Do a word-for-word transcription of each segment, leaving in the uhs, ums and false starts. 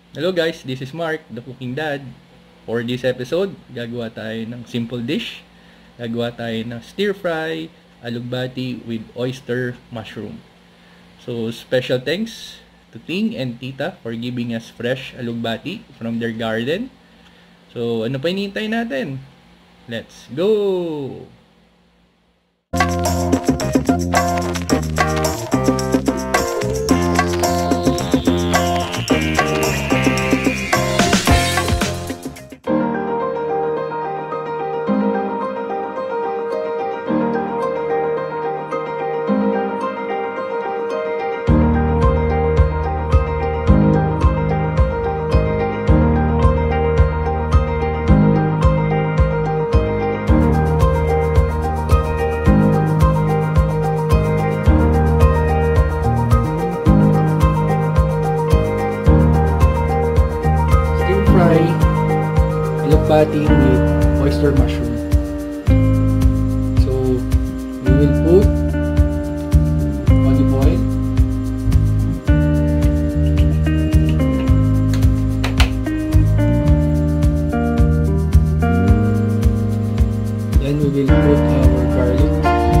Hello guys, this is Mark, the cooking dad. For this episode, gagawa tayo ng simple dish. Gagawa tayo ng stir-fry alugbati with oyster mushroom. So, special thanks to Ting and Tita for giving us fresh alugbati from their garden. So, ano pa hinihintay natin? Let's go! Alugbati with oyster mushroom. So we will put olive oil, then we will put our garlic,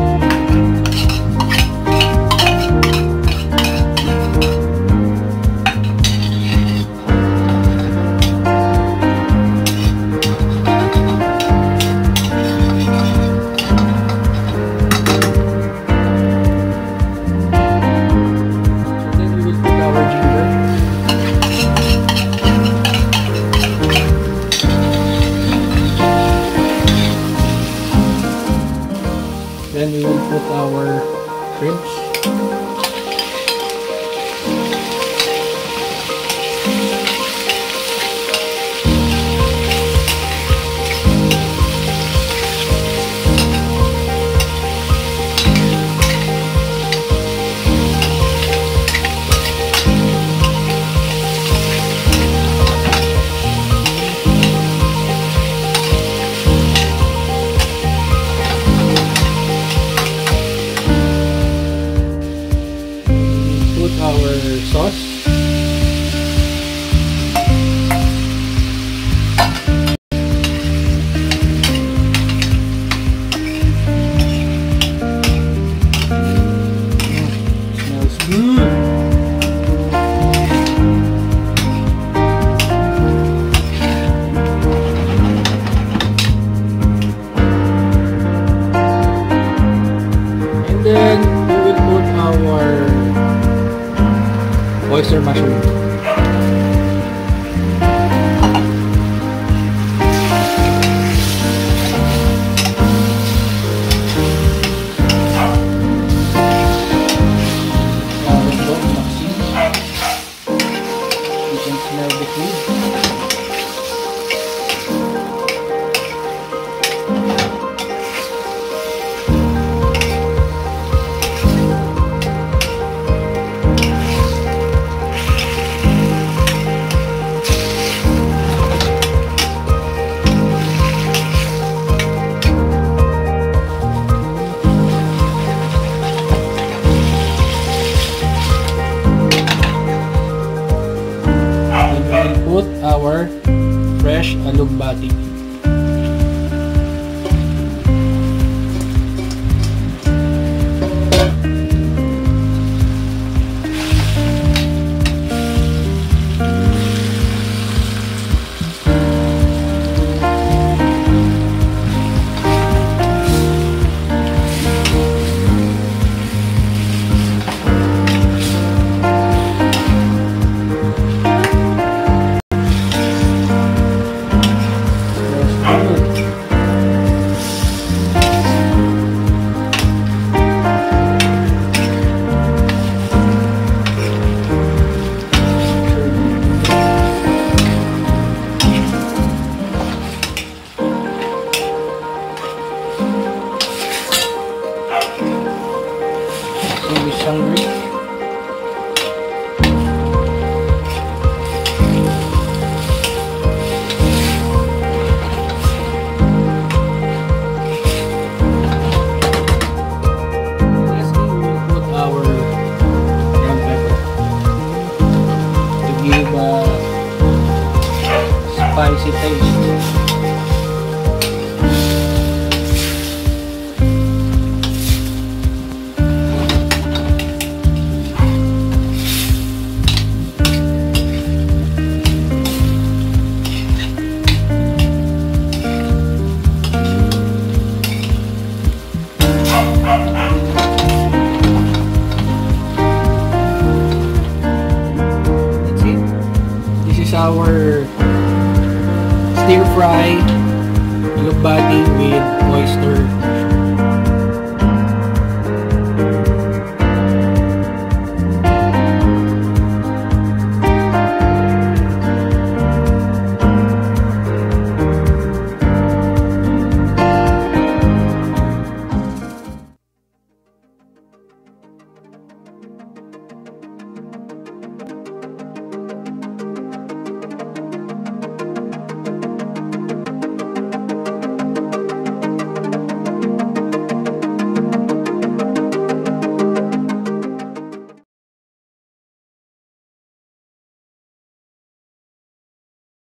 then we will put our shrimps, our sauce, smells good. And then we will put our oyster mushroom. You can smell the food. Put our fresh alugbati. spicy taste. Our stir fry alugbati with oyster